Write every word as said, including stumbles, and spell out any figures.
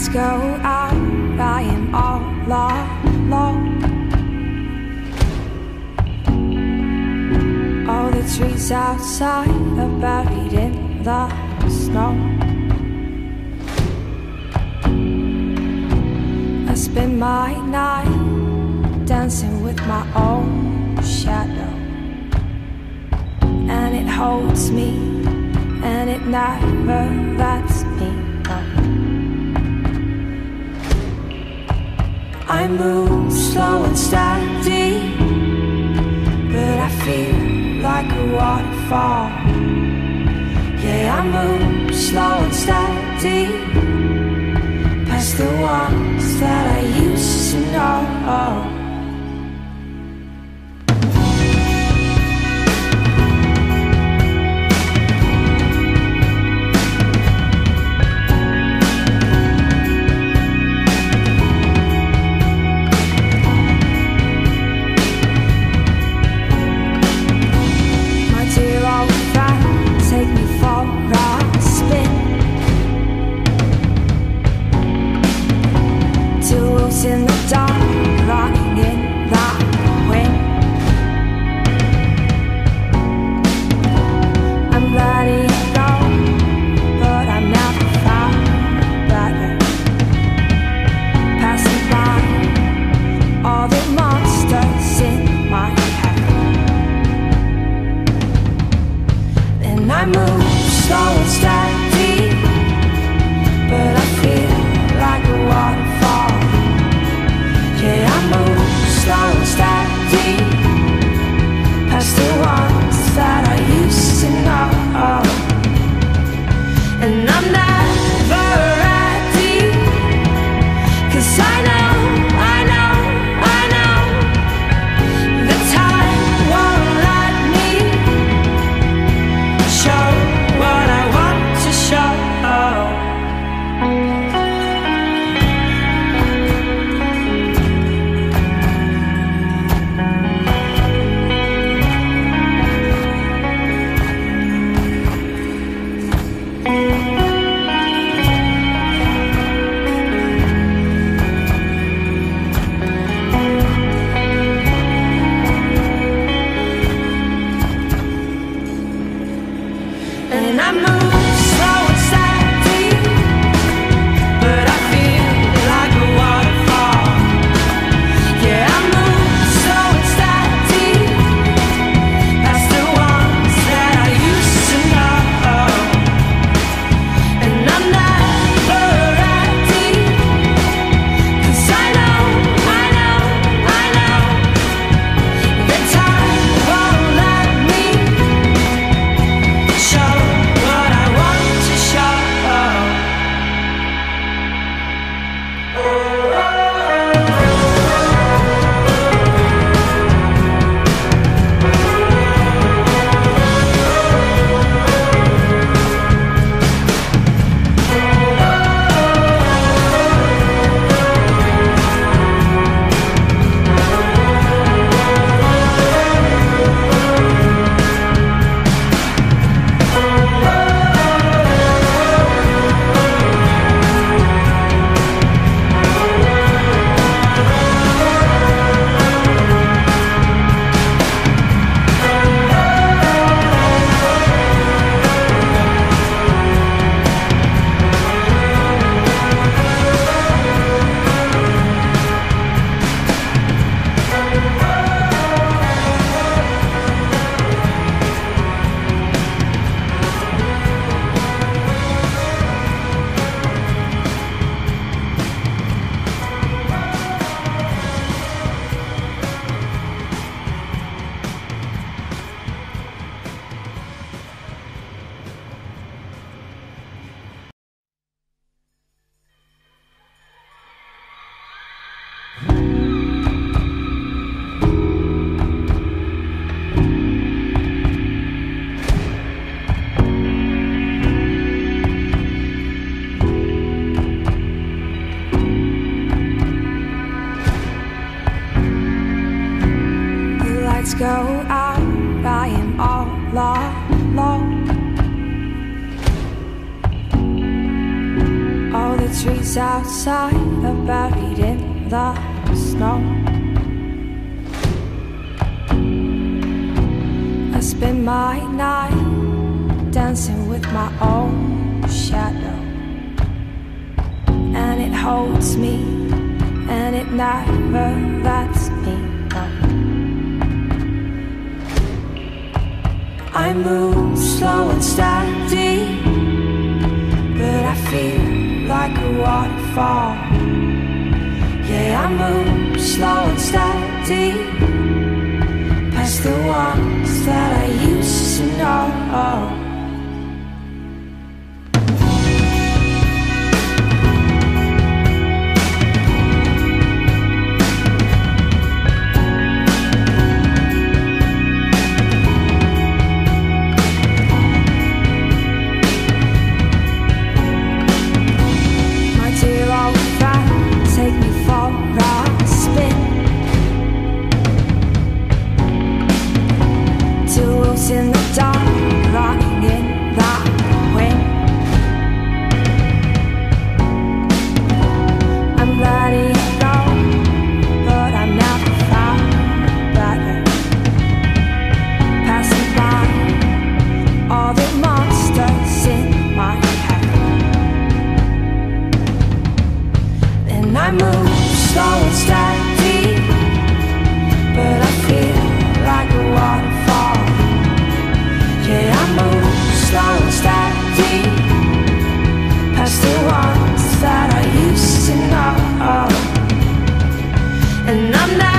go out, I am all alone. All the trees outside are buried in the snow. I spend my night dancing with my own shadow, and it holds me and it never lets me go. I move slow and steady, but I feel like a waterfall. Yeah, I move slow and steady, past the ones that I used to know. In the dark, running in the wind, I'm letting it go, but I've never found better. Passing by all the monsters in my head, and I move slow and steady, but I feel like a waterfall. Yeah, I move slow and steady, past the ones that I used to know. And I'm never ready, 'cause I know, I know, I know the time won't let me show what I want to show. And I move slow and steady, but I feel like a waterfall. Yeah, I move slow and steady, past the ones that I used to know. And I'm never ready, 'cause I know, I know, I know the time won't let me show what I want to show. Go out, I am all alone. All the trees outside are buried in the snow. I spend my night dancing with my own shadow, and it holds me and it never lets me go. I move slow and steady, but I feel like a waterfall. Yeah, I move slow and steady, past the ones that I used to know. In the dark, rocking in the wind, I'm letting it go, but I never found better. Passing by all the monsters in my head, and I move slow and steady, but I feel like a waterfall. Yeah, I move slow and steady, past the ones that I used to know, and I'm not